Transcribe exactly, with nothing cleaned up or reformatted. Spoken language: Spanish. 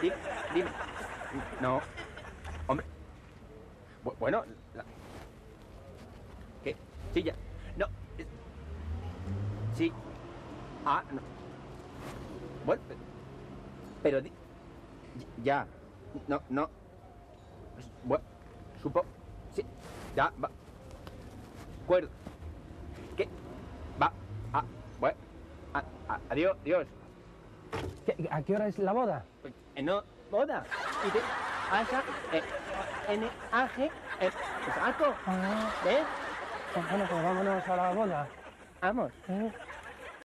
Dime, dime. No. Hombre. Bu- Bueno, la- ¿qué? Sí, ya. No. es- Sí. Ah, no. Bueno, pe- pero di- ya. No, no. Bueno, supo. Sí. Ya, va. Acuerdo. ¿Qué? Va. Ah, bueno. A- a- adiós, adiós. ¿Qué- ¿A qué hora es la boda? Eh, no, boda. Y de asa, eh, N, A, G, eh, exacto. Ah, ¿Eh? bueno, pues vámonos a la boda. Vamos. ¿Eh?